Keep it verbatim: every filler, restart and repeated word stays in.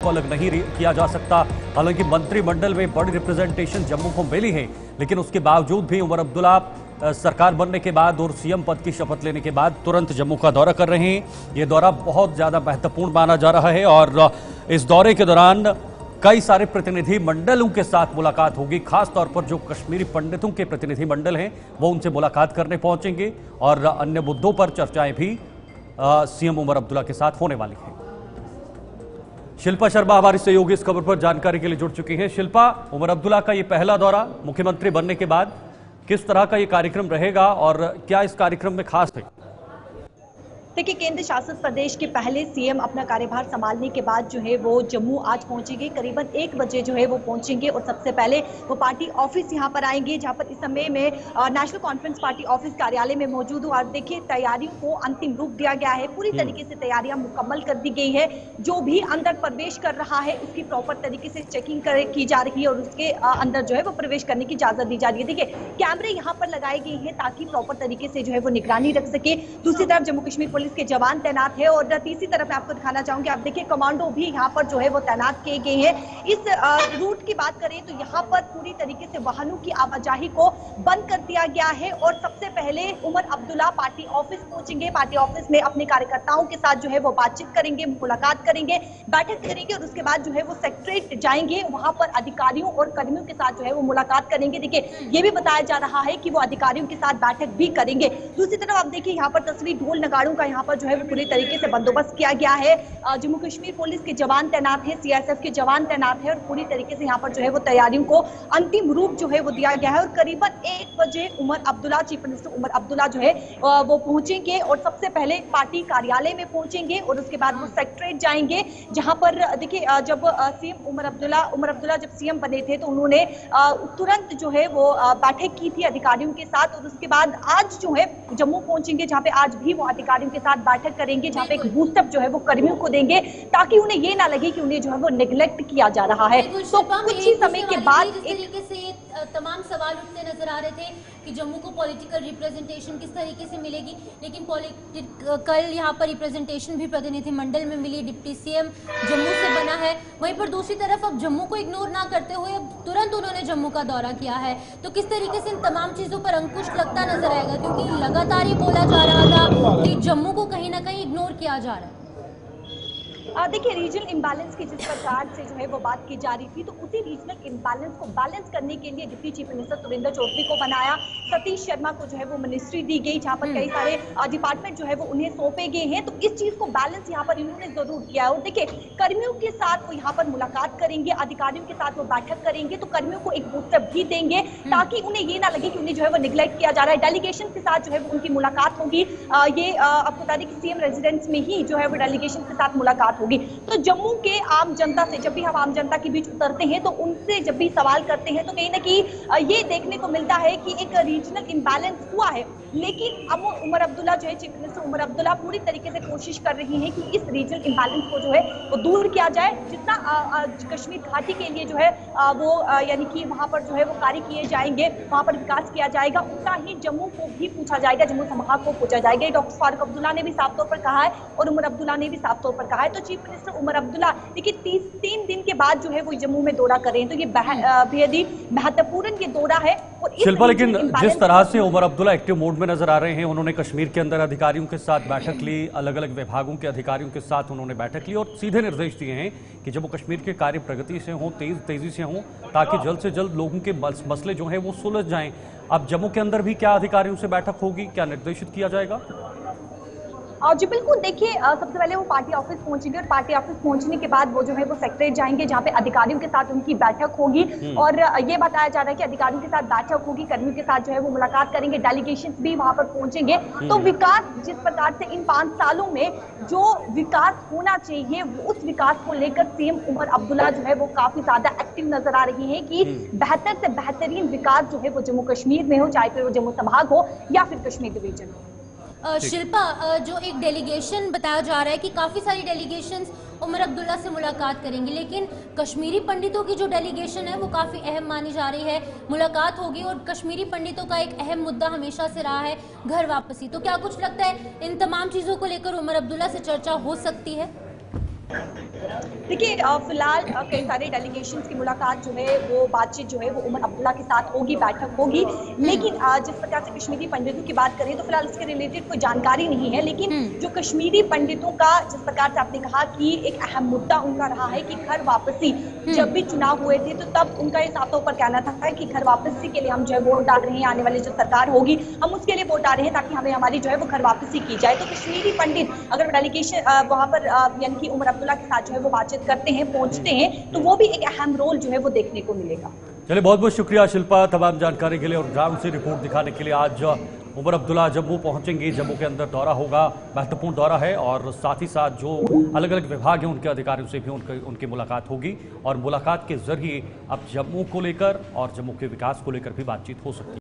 को अलग नहीं किया जा सकता। हालांकि मंत्रिमंडल में बड़ी रिप्रेजेंटेशन जम्मू को मिली है, लेकिन उसके बावजूद भी उमर अब्दुल्ला सरकार बनने के बाद और सीएम पद की शपथ लेने के बाद तुरंत जम्मू का दौरा कर रहे हैं। ये दौरा बहुत ज्यादा महत्वपूर्ण माना जा रहा है और इस दौरे के दौरान कई सारे प्रतिनिधि मंडलों के साथ मुलाकात होगी। खास तौर पर जो कश्मीरी पंडितों के प्रतिनिधि मंडल हैं वो उनसे मुलाकात करने पहुंचेंगे और अन्य मुद्दों पर चर्चाएं भी सीएम उमर अब्दुल्ला के साथ होने वाली हैं। शिल्पा शर्मा हमारी सहयोगी इस खबर पर जानकारी के लिए जुड़ चुकी हैं। शिल्पा, उमर अब्दुल्ला का ये पहला दौरा मुख्यमंत्री बनने के बाद, किस तरह का ये कार्यक्रम रहेगा और क्या इस कार्यक्रम में खास है? देखिए, केंद्र शासित प्रदेश के पहले सीएम अपना कार्यभार संभालने के बाद जो है वो जम्मू आज पहुंचेंगे। करीबन एक बजे जो है वो पहुंचेंगे और सबसे पहले वो पार्टी ऑफिस यहां पर आएंगे, जहां पर इस समय में नेशनल कॉन्फ्रेंस पार्टी ऑफिस कार्यालय में मौजूद हूं। और देखिए, तैयारियों को अंतिम रूप दिया गया है, पूरी तरीके से तैयारियां मुकम्मल कर दी गई है। जो भी अंदर प्रवेश कर रहा है उसकी प्रॉपर तरीके से चेकिंग की जा रही है और उसके अंदर जो है वो प्रवेश करने की इजाजत दी जा रही है। देखिए, कैमरे यहाँ पर लगाए गए हैं ताकि प्रॉपर तरीके से जो है वो निगरानी रख सके। दूसरी तरफ जम्मू कश्मीर पुलिस के जवान तैनात है और तीसरी तरफ मैं आपको दिखाना चाहूंगी, आप देखिए कमांडो भी यहाँ पर जो है वो तैनात किए गए हैं। इस रूट की बात करें तो यहाँ पर पूरी तरीके से वाहनों की आवाजाही को बंद कर दिया गया है और सबसे पहले उमर अब्दुल्ला पार्टी ऑफिस पहुंचेंगे। पार्टी ऑफिस में अपने कार्यकर्ताओं के साथ जो है वो बातचीत करेंगे, मुलाकात करेंगे, बैठक करेंगे और उसके बाद जो है वो सेक्रेटरीट जाएंगे, वहां पर अधिकारियों और कर्मियों के साथ जो है वो मुलाकात करेंगे। देखिए, ये भी बताया जा रहा है कि वो अधिकारियों के साथ बैठक भी करेंगे। दूसरी तरफ आप देखिए, यहाँ पर तस्वीर ढोल नगाड़ों का यहाँ पर जो है वो पूरी तरीके से बंदोबस्त किया गया है। जम्मू कश्मीर पुलिस के जवान तैनात है, सीआईएसएफ के जवान तैनात है और पूरी तरीके से यहाँ पर जो है वो तैयारियों को अंतिम रूप जो है वो दिया गया है। और करीबन एक बजे उमर अब्दुल्ला, चीफ मिनिस्टर उमर अब्दुल्ला जो है वो पहुंचेंगे और सबसे पहले पार्टी कार्यालय में पहुंचेंगे और उसके बाद वो सेक्रेटरीट जाएंगे, जहां पर देखिए जब सीएम उमर अब्दुल्ला उमर अब्दुल्ला जब सीएम बने थे तो उन्होंने तुरंत जो है वो बैठक की थी अधिकारियों के साथ और उसके बाद आज जो है जम्मू पहुंचेंगे, जहां पे आज भी वो अधिकारियों के साथ बैठक करेंगे, जहां पे एक बूस्टअप जो है वो कर्मियों को देंगे ताकि उन्हें ये ना लगे कि उन्हें जो है वो नेग्लेक्ट किया जा रहा है। तो कुछ ही समय के बाद इस तरीके से तमाम सवाल उठते नजर आ रहे थे कि जम्मू को पॉलिटिकल रिप्रेजेंटेशन किस तरीके से मिलेगी, लेकिन कल यहाँ पर रिप्रेजेंटेशन भी प्रतिनिधिमंडल में मिली, डिप्टी सीएम जम्मू से बना है। वहीं पर दूसरी तरफ अब जम्मू को इग्नोर ना करते हुए अब तुरंत उन्होंने जम्मू का दौरा किया है। तो किस तरीके से इन तमाम चीजों पर अंकुश लगता नजर आएगा, क्योंकि लगातार ये बोला जा रहा था कि जम्मू को कहीं ना कहीं इग्नोर किया जा रहा है। देखिए, रीजनल इम्बैलेंस की जिस प्रकार से जो है वो बात की जा रही थी, तो उसी रीजनल इम्बैलेंस को बैलेंस करने के लिए deputy chief minister Surinder Choudhary को बनाया, सतीश शर्मा को जो है वो मिनिस्ट्री दी गई, जहां पर कई सारे डिपार्टमेंट जो है वो उन्हें सौंपे गए हैं। तो इस चीज को बैलेंस यहाँ पर इन्होंने जरूर किया। और देखिए, कर्मियों के साथ वो यहाँ पर मुलाकात करेंगे, अधिकारियों के साथ वो बैठक करेंगे, तो कर्मियों को एक बूस्टअप भी देंगे ताकि उन्हें ये ना लगे कि उन्हें जो है वो निगलेक्ट किया जा रहा है। डेलीगेशन के साथ जो है वो उनकी मुलाकात होगी, ये आपको बता दें कि सीएम रेजिडेंस में ही जो है वो डेलीगेशन के साथ मुलाकात होगी। तो जम्मू के आम जनता से जब भी हम आम जनता के बीच उतरते हैं तो उनसे जब भी सवाल करते हैं तो कहीं ना कहीं ये देखने को मिलता है कि एक रीजनल इम्बैलेंस हुआ है। लेकिन अब उमर अब्दुल्ला जो है, चीफ मिनिस्टर उमर अब्दुल्ला पूरी तरीके से कोशिश कर रही हैं कि इस रीजनल इम्बैलेंस को जो है वो दूर किया जाए। जितना आ, आ, कश्मीर घाटी के लिए जो है आ, वो आ, यानी कि वहां पर जो है वो कार्य किए जाएंगे, वहां पर विकास किया जाएगा, उतना ही जम्मू को भी पूछा जाएगा, जम्मू संभाग को पूछा जाएगा। डॉक्टर फारूक अब्दुल्ला ने भी साफ तौर पर कहा है और उमर अब्दुल्ला ने भी साफ तौर पर कहा है। तो चीफ मिनिस्टर उमर अब्दुल्ला देखिए तीस तीन दिन के बाद जो है वो जम्मू में दौरा कर रहे हैं, तो ये बेहद ही महत्वपूर्ण ये दौरा है। शिल्पा, लेकिन जिस तरह से उमर अब्दुल्ला एक्टिव मोड में नजर आ रहे हैं, उन्होंने कश्मीर के अंदर अधिकारियों के साथ बैठक ली, अलग अलग विभागों के अधिकारियों के साथ उन्होंने बैठक ली और सीधे निर्देश दिए हैं कि जम्मू कश्मीर के कार्य प्रगति से हों, तेज तेजी से हों, ताकि जल्द से जल्द लोगों के मसले जो हैं वो सुलझ जाएं। अब जम्मू के अंदर भी क्या अधिकारियों से बैठक होगी, क्या निर्देशित किया जाएगा? जी बिल्कुल, देखिए सबसे पहले वो पार्टी ऑफिस पहुंचेंगे और पार्टी ऑफिस पहुंचने के बाद वो जो है वो सेक्रेटरीट जाएंगे, जहां पे अधिकारियों के साथ उनकी बैठक होगी और ये बताया जा रहा है कि अधिकारियों के साथ बैठक होगी, कर्मियों के साथ जो है वो मुलाकात करेंगे, डेलीगेशन भी वहां पर पहुंचेंगे। तो विकास जिस प्रकार से इन पांच सालों में जो विकास होना चाहिए उस विकास को लेकर सीएम उमर अब्दुल्ला जो है वो काफी ज्यादा एक्टिव नजर आ रही है कि बेहतर से बेहतरीन विकास जो है वो जम्मू कश्मीर में हो, चाहे फिर वो जम्मू संभाग हो या फिर कश्मीर डिवीजन हो। शिल्पा, जो एक डेलीगेशन बताया जा रहा है कि काफ़ी सारी डेलीगेशंस उमर अब्दुल्ला से मुलाकात करेंगी, लेकिन कश्मीरी पंडितों की जो डेलीगेशन है वो काफ़ी अहम मानी जा रही है। मुलाकात होगी और कश्मीरी पंडितों का एक अहम मुद्दा हमेशा से रहा है घर वापसी। तो क्या कुछ लगता है इन तमाम चीज़ों को लेकर उमर अब्दुल्ला से चर्चा हो सकती है? देखिए फिलहाल कई सारे डेलीगेशन की मुलाकात जो है वो बातचीत जो है वो उमर अब्दुल्ला के साथ होगी, बैठक होगी, लेकिन जिस प्रकार से कश्मीरी पंडितों की बात करें तो फिलहाल इसके रिलेटेड कोई जानकारी नहीं है। लेकिन जो कश्मीरी पंडितों का जिस प्रकार से आपने कहा कि एक अहम मुद्दा उनका रहा है कि घर वापसी, जब भी चुनाव हुए थे तो तब उनका ये साफ तौर पर कहना था कि घर वापसी के लिए हम जो है वोट डाल रहे हैं, आने वाली जो सरकार होगी हम उसके लिए वोट डाल रहे हैं ताकि हमें हमारी जो है वो घर वापसी की जाए। तो कश्मीरी पंडित अगर डेलीगेशन वहां पर यानी कि उमर अब्दुल्ला के साथ जो है वो बातचीत करते हैं, पहुंचते हैं, तो वो भी एक अहम रोल जो है वो देखने को मिलेगा। चलिए, बहुत बहुत शुक्रिया शिल्पा तमाम जानकारी के लिए और ग्राउंड से रिपोर्ट दिखाने के लिए। आज उमर अब्दुल्ला जम्मू पहुंचेंगे, जम्मू के अंदर दौरा होगा, महत्वपूर्ण दौरा है और साथ ही साथ जो अलग अलग विभाग हैं उनके अधिकारियों से भी उनकी उनकी मुलाकात होगी और मुलाकात के जरिए अब जम्मू को लेकर और जम्मू के विकास को लेकर भी बातचीत हो सकती है।